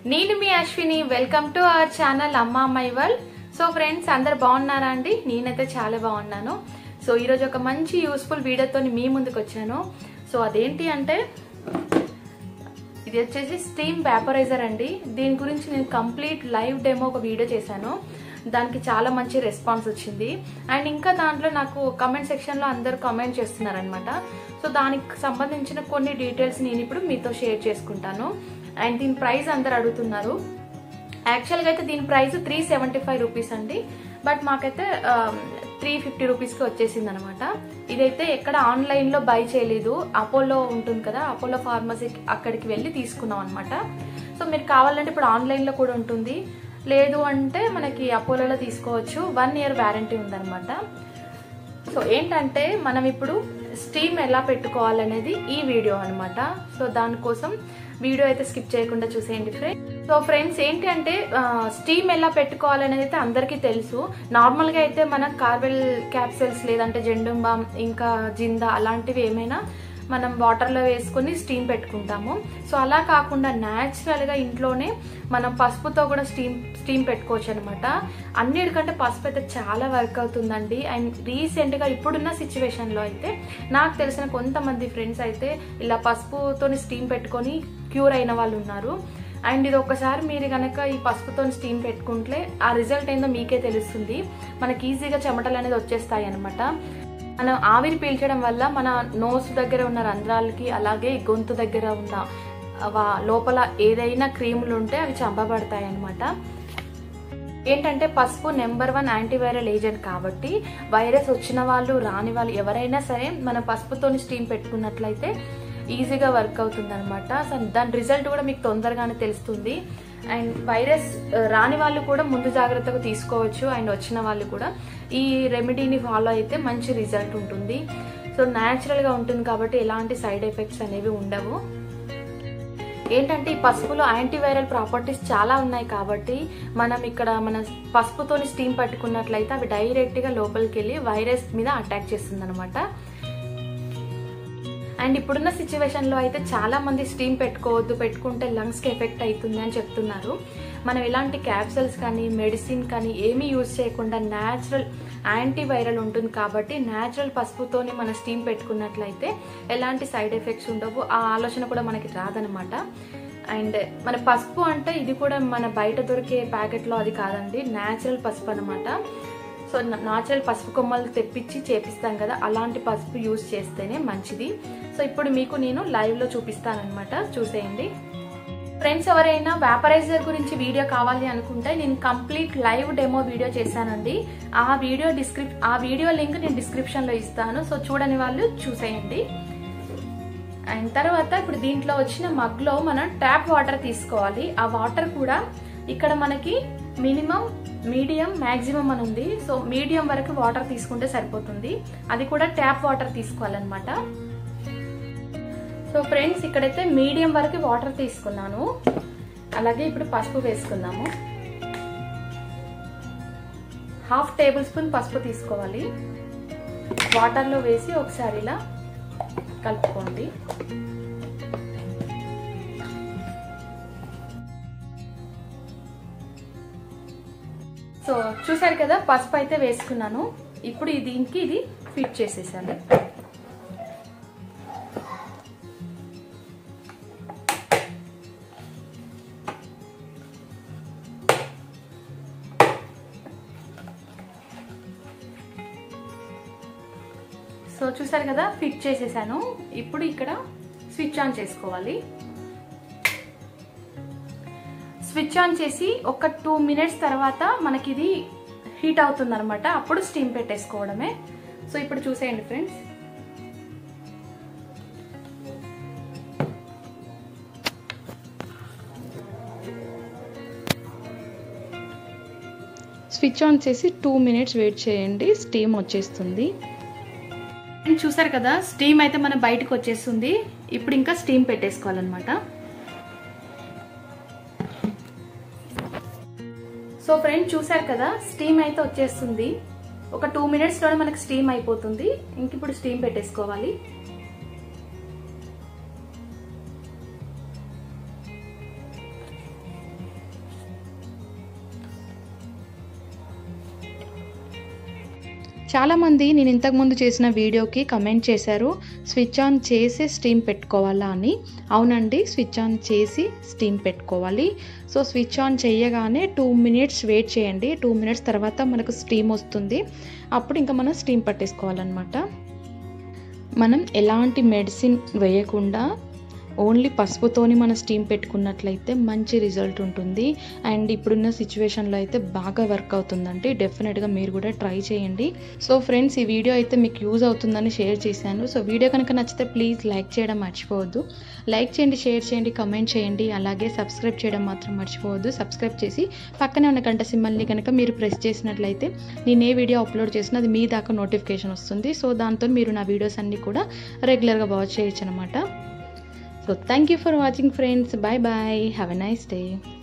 నేను మీ Ashwini welcome to our channel Amma my world. So friends అందరు బాగున్నారా అండి? నేనైతే చాలా బాగున్నాను. సో ఈరోజు ఒక మంచి యూస్ఫుల్ వీడియోతో మీ ముందుకు వచ్చాను. సో అదేంటి అంటే ఇది వచ్చేసి స్టీమ్ వేపరైజర్ అండి. దీని గురించి నేను కంప్లీట్ లైవ్ డెమో ఒక వీడియో చేశాను. దానికి చాలా మంచి రెస్పాన్స్ వచ్చింది. అండ్ ఇంకా దాంట్లో నాకు కమెంట్ సెక్షన్లో అందరు కామెంట్ చేస్తున్నారనమాట. సో దానికి సంబంధించిన కొన్ని డీటెయిల్స్ నేను ఇప్పుడు మీతో షేర్ చేసుకుంటాను. అండ్ దీని ప్రైస్ అందరు అడుగుతున్నారు. యాక్చువల్గా అయితే దీని ప్రైస్ 375 రూపీస్ అండి. బట్ మాకైతే 350 రూపీస్కి వచ్చేసింది అనమాట. ఇదైతే ఎక్కడ ఆన్లైన్లో బై చేయలేదు. అపోలో ఉంటుంది కదా, అపోలో ఫార్మసీ అక్కడికి వెళ్ళి తీసుకున్నాం అనమాట. సో మీరు కావాలంటే ఇప్పుడు ఆన్లైన్లో కూడా ఉంటుంది, లేదు అంటే మనకి అపోలోలో తీసుకోవచ్చు. 1 year వ్యారంటీ ఉందన్నమాట. సో ఏంటంటే మనం ఇప్పుడు స్టీమ్ ఎలా పెట్టుకోవాలనేది ఈ వీడియో అనమాట. సో దానికోసం వీడియో అయితే స్కిప్ చేయకుండా చూసేయండి ఫ్రెండ్స్. సో ఫ్రెండ్స్ ఏంటి అంటే స్టీమ్ ఎలా పెట్టుకోవాలనేది అయితే అందరికీ తెలుసు. నార్మల్గా అయితే మన కార్బెల్ క్యాప్సూల్స్ లేదంటే జెండుం బామ్ ఇంకా జిందా అలాంటివి ఏమైనా మనం వాటర్లో వేసుకొని స్టీమ్ పెట్టుకుంటాము. సో అలా కాకుండా న్యాచురల్గా ఇంట్లోనే మనం పసుపుతో కూడా స్టీమ్ పెట్టుకోవచ్చు అనమాట. అన్నిటికంటే పసుపు అయితే చాలా వర్క్ అవుతుందండి. అండ్ రీసెంట్గా ఇప్పుడున్న సిచ్యువేషన్లో అయితే నాకు తెలిసిన కొంతమంది ఫ్రెండ్స్ అయితే ఇలా పసుపుతో స్టీమ్ పెట్టుకొని క్యూర్ అయిన వాళ్ళు ఉన్నారు. అండ్ ఇది ఒక్కసారి మీరు కనుక ఈ పసుపుతో స్టీమ్ పెట్టుకుంటే ఆ రిజల్ట్ ఏందో మీకే తెలుస్తుంది. మనకి ఈజీగా చెమటలు అనేది వచ్చేస్తాయి అనమాట. మనం ఆవిరి పీల్చడం వల్ల మన నోస్ దగ్గర ఉన్న రంధ్రాలకి అలాగే గొంతు దగ్గర ఉన్న లోపల ఏదైనా క్రీములు ఉంటే అవి చంపబడతాయి అనమాట. ఏంటంటే పసుపు నెంబర్ 1 యాంటీవైరల్ ఏజెంట్ కాబట్టి వైరస్ వచ్చిన వాళ్ళు రాని వాళ్ళు ఎవరైనా సరే మన పసుపుతో స్టీమ్ పెట్టుకున్నట్లయితే ఈజీగా వర్క్ అవుతుంది అనమాట. సో దాని రిజల్ట్ కూడా మీకు తొందరగానే తెలుస్తుంది. అండ్ వైరస్ రాని వాళ్ళు కూడా ముందు జాగ్రత్తగా తీసుకోవచ్చు. అండ్ వచ్చిన వాళ్ళు కూడా ఈ రెమెడీని ఫాలో అయితే మంచి రిజల్ట్ ఉంటుంది. సో న్యాచురల్గా ఉంటుంది కాబట్టి ఎలాంటి సైడ్ ఎఫెక్ట్స్ అనేవి ఉండవు. ఏంటంటే ఈ పసుపులో యాంటీవైరల్ ప్రాపర్టీస్ చాలా ఉన్నాయి కాబట్టి మనం ఇక్కడ మన పసుపుతో స్టీమ్ పట్టుకున్నట్లయితే అవి డైరెక్ట్గా లోపలికి వెళ్ళి వైరస్ మీద అటాక్ చేస్తుంది అనమాట. అండ్ ఇప్పుడున్న సిచ్యువేషన్లో అయితే చాలా మంది స్టీమ్ పెట్టుకోవద్దు, పెట్టుకుంటే లంగ్స్కి ఎఫెక్ట్ అవుతుంది అని చెప్తున్నారు. మనం ఎలాంటి క్యాప్సూల్స్ కానీ మెడిసిన్ కానీ ఏమీ యూజ్ చేయకుండా న్యాచురల్ యాంటీవైరల్ ఉంటుంది కాబట్టి న్యాచురల్ పసుపుతోని మనం స్టీమ్ పెట్టుకున్నట్లయితే ఎలాంటి సైడ్ ఎఫెక్ట్స్ ఉండవు. ఆ ఆలోచన కూడా మనకి రాదనమాట. అండ్ మన పసుపు అంటే ఇది కూడా మన బయట దొరికే ప్యాకెట్లో అది కాదండి, న్యాచురల్ పసుపు అనమాట. సో న్యాచురల్ పసుపు కొమ్మలు తెప్పించి చేపిస్తాం కదా, అలాంటి పసుపు యూజ్ చేస్తేనే మంచిది. సో ఇప్పుడు మీకు నేను లైవ్లో చూపిస్తానమాట, చూసేయండి ఫ్రెండ్స్. ఎవరైనా వేపరైజర్ గురించి వీడియో కావాలి అనుకుంటే నేను కంప్లీట్ లైవ్ డెమో వీడియో చేశానండి. ఆ వీడియో లింక్ నేను డిస్క్రిప్షన్లో ఇస్తాను. సో చూడని వాళ్ళు చూసేయండి. అండ్ తర్వాత ఇప్పుడు దీంట్లో వచ్చిన మగ్లో మనం ట్యాప్ వాటర్ తీసుకోవాలి. ఆ వాటర్ కూడా ఇక్కడ మనకి మినిమం, మీడియం, మ్యాక్సిమం అని ఉంది. సో మీడియం వరకు వాటర్ తీసుకుంటే సరిపోతుంది. అది కూడా ట్యాప్ వాటర్ తీసుకోవాలన్నమాట. సో ఫ్రెండ్స్ ఇక్కడైతే మీడియం వరకు వాటర్ తీసుకున్నాను. అలాగే ఇప్పుడు పసుపు వేసుకుందాము. 1/2 టేబుల్ స్పూన్ పసుపు తీసుకోవాలి. వాటర్లో వేసి ఒకసారి ఇలా కలుపుకోండి. సో చూసారు కదా, పసుపు అయితే వేసుకున్నాను. ఇప్పుడు దీనికి ఇది ఫిట్ చేసేసాను. సో చూసారు కదా, ఫిట్ చేసేసాను. ఇప్పుడు ఇక్కడ స్విచ్ ఆన్ చేసుకోవాలి. స్విచ్ ఆన్ చేసి ఒక 2 minutes తర్వాత మనకి ఇది హీట్ అవుతుంది అనమాట. అప్పుడు స్టీమ్ పెట్టేసుకోవడమే. సో ఇప్పుడు చూసేయండి ఫ్రెండ్స్. స్విచ్ ఆన్ చేసి 2 minutes వెయిట్ చేయండి, స్టీమ్ వచ్చేస్తుంది. చూసారు కదా, స్టీమ్ అయితే మన బయటకు వచ్చేస్తుంది. ఇప్పుడు ఇంకా స్టీమ్ పెట్టేసుకోవాలన్నమాట. సో ఫ్రెండ్స్ చూసారు కదా, స్టీమ్ అయితే వచ్చేస్తుంది. ఒక 2 minutesలోనే మనకి స్టీమ్ అయిపోతుంది. ఇంక ఇప్పుడు స్టీమ్ పెట్టేసుకోవాలి. చాలామంది నేను ఇంతకుముందు చేసిన వీడియోకి కమెంట్ చేశారు, స్విచ్ ఆన్ చేసి స్టీమ్ పెట్టుకోవాలా అని. అవునండి, స్విచ్ ఆన్ చేసి స్టీమ్ పెట్టుకోవాలి. సో స్విచ్ ఆన్ చేయగానే 2 minutes వెయిట్ చేయండి. 2 minutes తర్వాత మనకు స్టీమ్ వస్తుంది. అప్పుడు ఇంకా మనం స్టీమ్ పట్టేసుకోవాలన్నమాట. మనం ఎలాంటి మెడిసిన్ వేయకుండా ఓన్లీ పసుపుతోని మనం స్టీమ్ పెట్టుకున్నట్లయితే మంచి రిజల్ట్ ఉంటుంది. అండ్ ఇప్పుడున్న సిచ్యువేషన్లో అయితే బాగా వర్క్ అవుతుందండి. డెఫినెట్గా మీరు కూడా ట్రై చేయండి. సో ఫ్రెండ్స్, ఈ వీడియో అయితే మీకు యూజ్ అవుతుందని షేర్ చేశాను. సో వీడియో కనుక నచ్చితే ప్లీజ్ లైక్ చేయడం మర్చిపోవద్దు. లైక్ చేయండి, షేర్ చేయండి, కమెంట్ చేయండి. అలాగే సబ్స్క్రైబ్ చేయడం మాత్రం మర్చిపోవద్దు. సబ్స్క్రైబ్ చేసి పక్కనే ఉన్న గంట సింబల్ని కనుక మీరు ప్రెస్ చేసినట్లయితే నేను ఏ వీడియో అప్లోడ్ చేసినా అది మీ దాకా నోటిఫికేషన్ వస్తుంది. సో దాంతో మీరు నా వీడియోస్ అన్నీ కూడా రెగ్యులర్గా వాచ్ చేయొచ్చు అనమాట. So thank you for watching friends. Bye bye. Have a nice day.